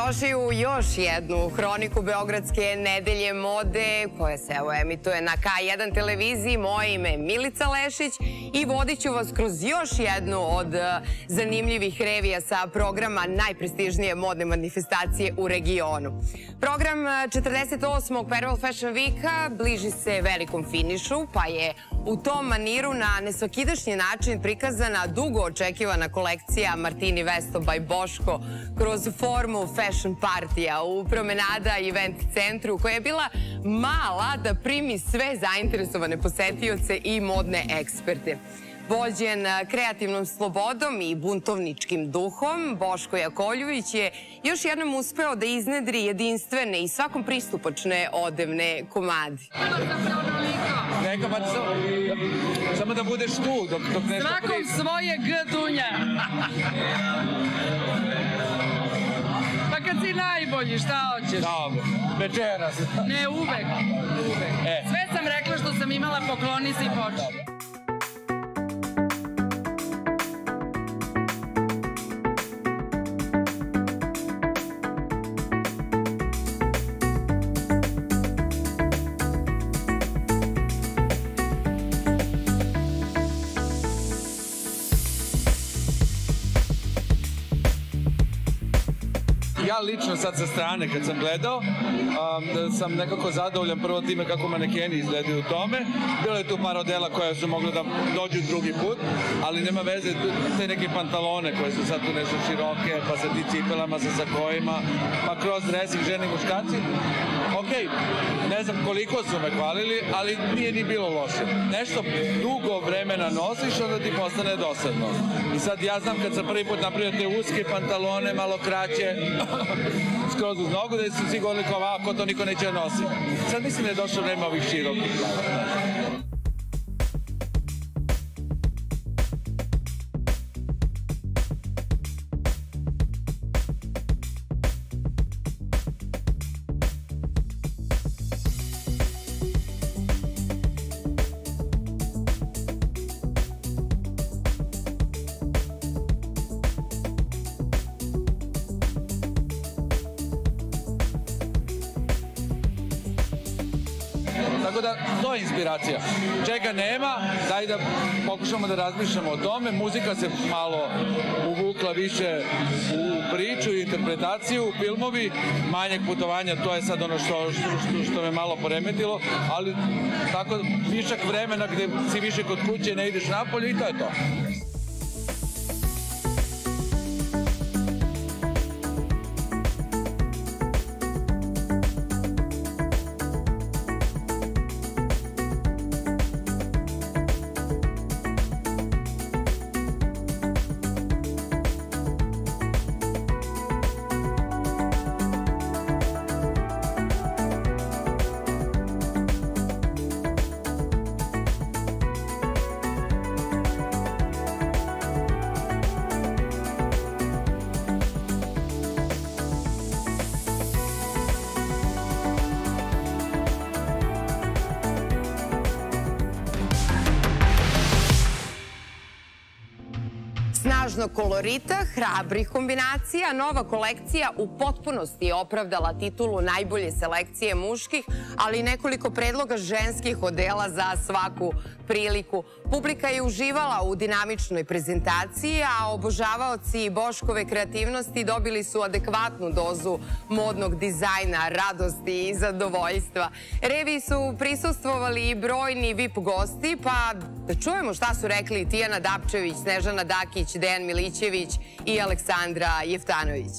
Dobrodošli u još jednu hroniku Beogradske nedelje mode koja se emituje na K1 televiziji. Moje ime je Milica Lešić i vodit ću vas kroz još jednu od zanimljivih revija sa programa najprestižnije modne manifestacije u regionu. Program 48. Pervel Fashion Weeka bliži se velikom finišu, pa je u tom maniru na nesvakidašnji način prikazana dugo očekivana kolekcija Martini Vesto by Boško kroz formu fashion partija u Promenada event centru, koja je bila mala da primi sve zainteresovane posetioce i modne eksperte. Vođen kreativnom slobodom i buntovničkim duhom, Boško Jakovljević je još jednom uspeo da iznedri jedinstvene i svakom pristupačne odevne komadi. Neka, pa samo da budeš tu dok nešto... Svakom svoje G-dunja. Pa kad si najbolji, šta hoćeš? Dobro, večeras. Ne, uvek. Sve sam rekla što sam imala, pokloni se i počne. Ja lično sad sa strane kad sam gledao, sam nekako zadovoljan prvo time kako manekeni izgledaju u tome. Bilo je tu par odela koja su mogli da dođu drugi put, ali nema veze, te neke pantalone koje su sad tu nešto široke, pa sa ti cipelama, sa sakojima, pa kroz dressing žene i muškarci. Okej, ne znam koliko su me hvalili, ali nije ni bilo loše. Nešto dugo vremena nosiš, onda ti postane dosadno. I sad ja znam kad sam prvi put napravio te uske pantalone, malo kraće, skroz uz nogu, da su svi govorili kao ovako, to niko neće nositi. Sad mislim da je došlo vreme ovih širokih. Tako da, to je inspiracija. Čega nema, daj da pokušamo da razmišljamo o tome. Muzika se malo uvukla više u priču i interpretaciju, filmovi, manjeg putovanja, to je sad ono što me malo poremetilo, ali tako višak vremena gde si više kod kuće, ne ideš napolje i to je to. Snažnog kolorita, hrabrih kombinacija, nova kolekcija u potpunosti je opravdala titulu najbolje selekcije muških, ali i nekoliko predloga ženskih odela za svaku priliku. Publika je uživala u dinamičnoj prezentaciji, a obožavaoci Boškove kreativnosti dobili su adekvatnu dozu modnog dizajna, radosti i zadovoljstva. Reviji su prisustvovali i brojni VIP gosti, pa da čujemo šta su rekli Tijana Dapčević, Snežana Dakić, Dejan Milićević i Aleksandra Jeftanović.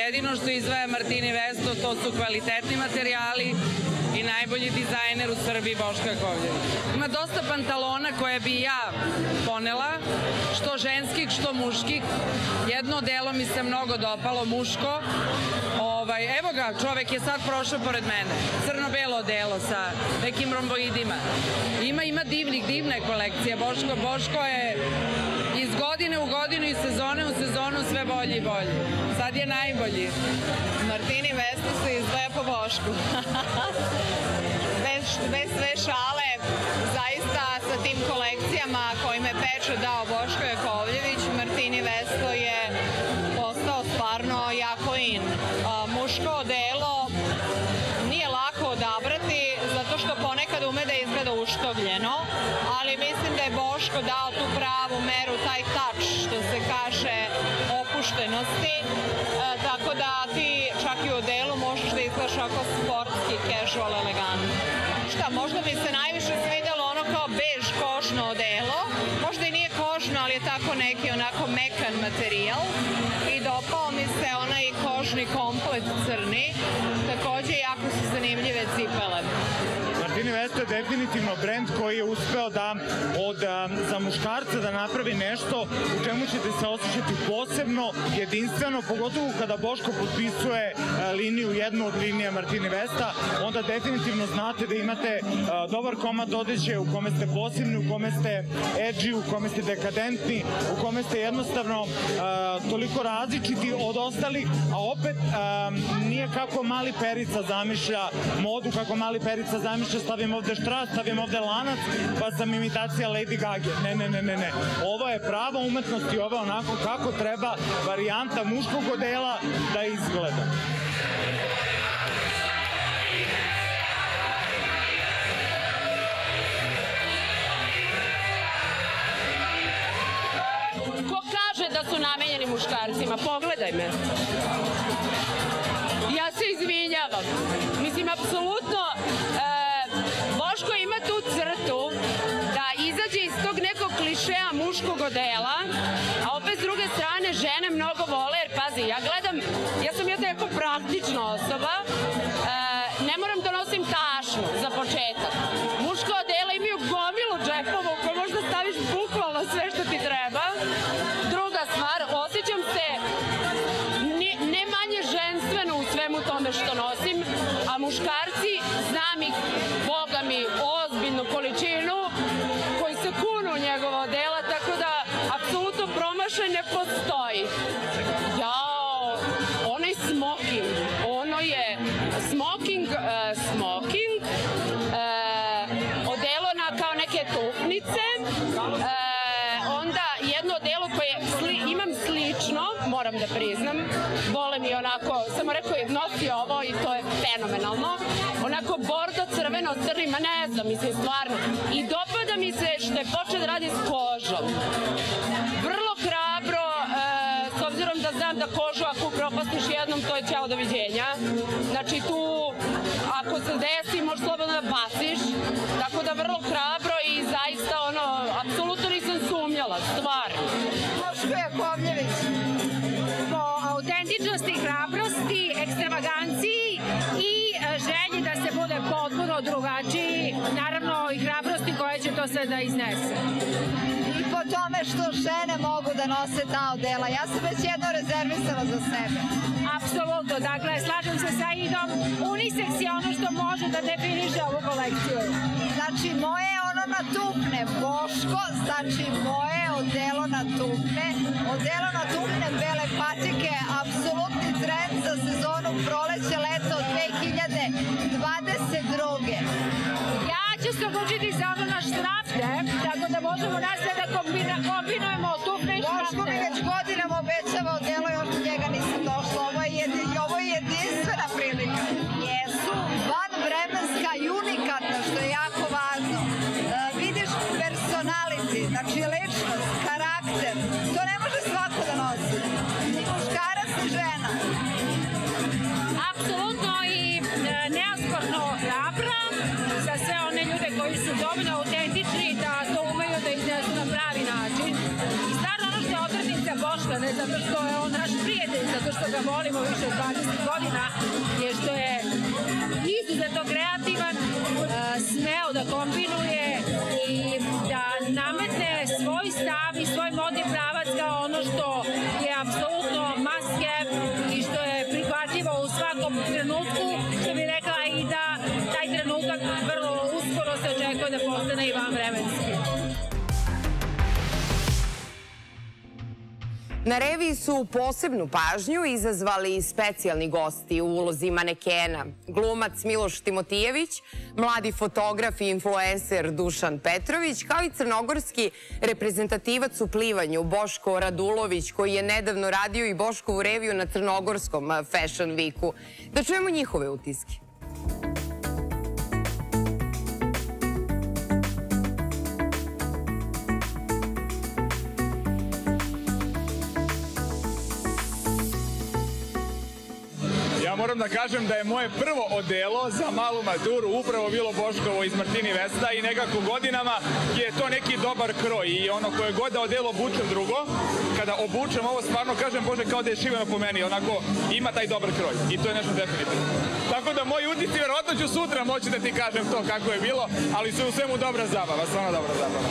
jedino što izdvaja Martini Vesto, to su kvalitetni materijali i najbolji dizajner u Srbiji Boško Jakovljević. Ima dosta pantalona koje bi ja ponela, što ženskih, što muških. Jedno delo mi se mnogo dopalo, muško. Evo ga, čovek je sad prošao pored mene. Crno-belo delo sa nekim romboidima. Ima divna je kolekcija. Boško je iz godine u godinu i sezone u sezonu sve bolji i bolji. Sad je najbolji. Martini Vesto se izdvaja po Bošku. Bez sve šale, zaista sa tim kolekcijama kojima je pečat dao Boško Jakovljević, Martini Vesto je postao stvarno jako in. Muško odelo nije lako odabrati, zato što ponekad ume da izgleda uštogljeno, ali mislim da je Boško dao tu pravu meru, taj touch, što se kaže, opuštenosti, tako da ti čak i u odelu možeš da izgledaš oko sportski, casual, elegantno. Šta, možda mi se najviše svidjelo ono kao bež kožno odelo, možda i nije kožno, ali je tako neki onako mekan materijal i dopao mi se onaj kožni komplet crni, takođe jako su zanimljive cipele. Martini Vesto je definitivno brend koji je uspeo da za muškarca da napravi nešto u čemu ćete se osjećati posebno, jedinstveno, pogotovo kada Boško potpisuje liniju, jednu od linija Martini Vesta, onda definitivno znate da imate dobar komad odeće u kome ste posebni, u kome ste edgy, u kome ste dekadentni, u kome ste jednostavno toliko različiti od ostalih, a opet nije kako Mali Perica zamišlja modu, kako Mali Perica zamišlja stavim ovde štras, stavim ovde lanac, pa sam imitacija Lady Gaga. Ne. Ovo je prava umetnost i ovo je onako kako treba varijanta muškog odela da izgleda. Ko kaže da su namenjeni muškarcima? Pogledaj me. Ja se izvinjavam. Mislim, apsolutno, Boško ima tu crtu da izađe iz tog nekog klišeja muškog odela, a opet s druge strane žene mnogo vole, jer pazi, ja sam jedna jako praktična osoba, ne moram da nosim tašnu za početak. Muško odela imaju gomilu džepova u koje možda staviš bukvalno sve što ti treba. Druga stvar, osjećam se ne manje ženstveno u svemu tome što nosim, a muškarci, znam ih, Boga mi, ozbiljnu količinu koji se kunu u njegova odela, tako da apsolutno promašaj ne postoji. Jao, onaj smoking, ono je smoking, odelo na kao neke tufnice, onda jedno odelo koje imam slično, moram da priznam, vole mi onako, samo rekao je nosi ovo i to je fenomenalno, onako bordo crveno crni, ma ne znam, mislim stvarno, i dopada mi se što je počeo da radi s kožom. Vrlo hrabro, s obzirom da znam da kožu ako upropastiš jednom, to je ćao doviđenja. Znači tu, ako se desi, možeš slobodno da baciš, tako da vrlo hrabro i zaista ono, apsolutno nisam sumnjala, stvarno. Boško Jakovljević. Po autentičnosti, hrabrosti, ekstravaganciji i želji da se bude potpuno drugačiji, naravno i hrabrosti koja će to sve da iznese. I po tome što žene mogu da nose ta odela. Ja sam već jedno rezervisala za sebe. Apsolutno, dakle, slažem se sa Idom, unisex je ono što može da definiše ovu kolekciju. Znači, moje je ono na tupne, Boško, znači moje odelo na tupne, odelo na tupne bele patike, apsolutni trend za sezonu proleće, leto 2022. Ja ću se odlučiti za ono na štrafte, tako da možemo nastaviti da kombinujemo tupne i štrafte. Boško mi već godinama obećava odelo, još do njega nisam došla, ovo je jedinstvena prilika. Jesu vanvremenska i unikatna, što je jako važno. Vidiš personality, znači ličnost, karakter, to ne može svako da nosi. Ni muškarac, ni žena. Apsolutno i neosporno hrabra za sve one ljude koji su dovoljno autentični da to umeju da iznesu na pravi način. I stvarno ono što je odrednica Boška, ne zato što je on naš prijatelj, zato što ga ga volimo više od 20 godina je što je izuzetno kreativan, smeo da kombinuje i da nametne svoj stav i svoj modni pravac kao ono što je apsolutno must have i što je prihvatljivo u svakom trenutku, što bi rekla i da taj trenutak vrlo uskoro se očekuje da postane i vanvremenski. Na reviji su posebnu pažnju izazvali specijalni gosti u ulozi manekena. Glumac Miloš Timotijević, mladi fotograf i influencer Dušan Petrović, kao i crnogorski reprezentativac u plivanju Boško Radulović, koji je nedavno radio i Boškovu reviju na Crnogorskom Fashion Weeku. Da čujemo njihove utiske. Moram da kažem da je moje prvo odelo za malu maturu upravo bilo Boškovo iz Martini Vesta i nekako godinama je to neki dobar kroj i ono koje god da odelo obučem drugo, kada obučem ovo stvarno kažem Bože kao da je šiveno po meni, onako ima taj dobar kroj i to je nešto definitivno. Tako da moji utisci, verovatno ću sutra moći da ti kažem to kako je bilo, ali su u svemu dobra zabava, stvarno dobra zabava.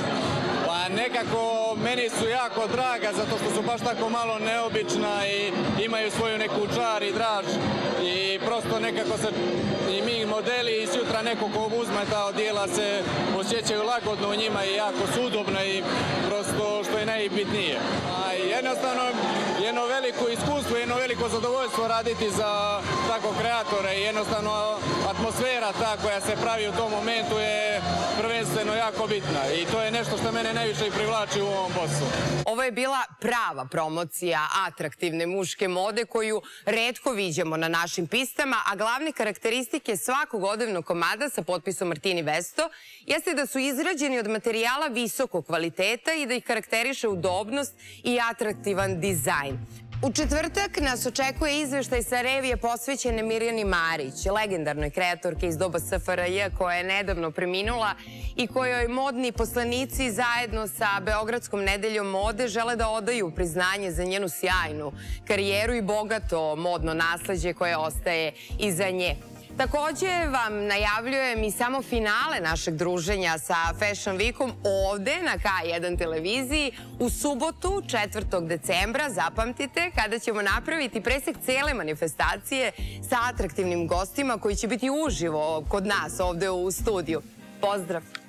Pa nekako meni su jako draga zato što su baš tako malo neobična i imaju svoju neku čar i draž i prosto nekako se i mi modeli i sutra neko ko uzme ta odijela se osjećaju lagodno u njima i jako su udobne i prosto što je najbitnije. A jednostavno jedno veliko iskustvo, jedno veliko zadovoljstvo raditi za tako kreatore i jednostavno atmosfera ta koja se pravi u tom momentu je prvenstveno jako bitna i to je nešto što mene najviše i privlači u ovom poslu. Ovo je bila prava promocija atraktivne muške mode koju retko viđamo na našim pistama, a glavne karakteristike svakog odevnog komada sa potpisom Martini Vesto jeste da su izrađeni od materijala visokog kvaliteta i da ih karakteriše udobnost i atraktivan dizajn. U četvrtak nas očekuje izveštaj sa revije posvećene Mirjani Marić, legendarnoj kreatorki iz doba SFRJ koja je nedavno preminula i kojoj modni poslanici zajedno sa Beogradskom nedeljom mode žele da odaju priznanje za njenu sjajnu karijeru i bogato modno nasleđe koje ostaje iza nje. Takođe vam najavljujem i samo finale našeg druženja sa Fashion Weekom ovde na K1 televiziji u subotu 4. decembra, zapamtite, kada ćemo napraviti presek cele manifestacije sa atraktivnim gostima koji će biti uživo kod nas ovde u studiju. Pozdrav!